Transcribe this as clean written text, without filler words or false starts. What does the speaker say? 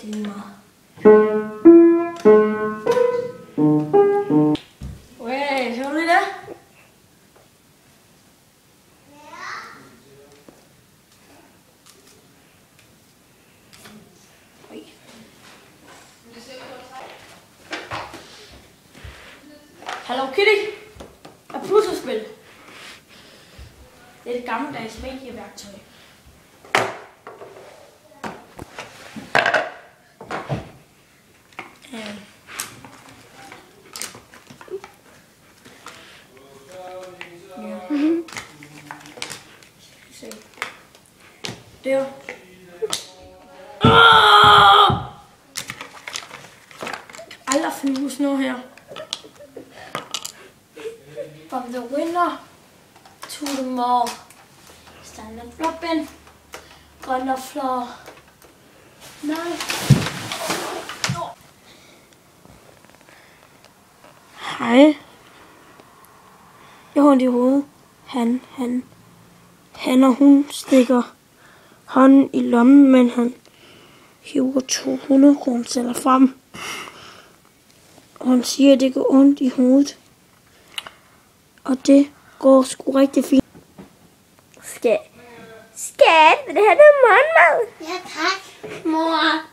det lige meget. Hey, hører du det der? Hello Kitty er puslespil. Det er et gammeldags medieværktøj. Der. Aldrig finde sådan noget her. From the winner to the mall. Standard Robin. Grønner floor. Nej. Hej. Jeg har ondt i hovedet. Han og hun stikker hånden i lommen, men han hiver 200 kroner frem. Og han siger, at det går ondt i hovedet. Og det går sgu rigtig fint. Skat, vil du have noget morgenmad? Ja tak, mor.